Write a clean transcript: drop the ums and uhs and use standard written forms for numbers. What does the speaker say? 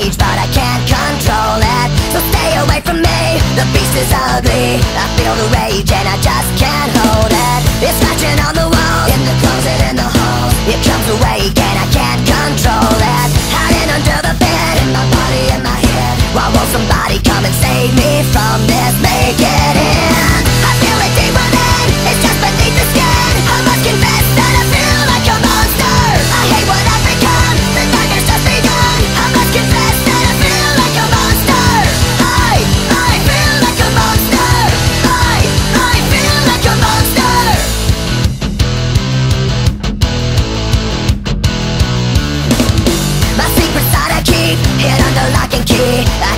rage, but I can't control it. So stay away from me, the beast is ugly. I feel the rage and I just can't hold it. It's scratching on the wall, in the closet, in the hall. It comes awake and I can't control it. Hiding under the bed, in my body, in my head. Why won't somebody come and save me from this? Make it in. I feel it deep within, it's just beneath the skin. I must confess that I feel like a monster. I hate what I've become, the nightmare's just begun. I must confess that I feel like a monster. I feel like a monster. I feel like a monster. My secret side I keep hid under lock and key.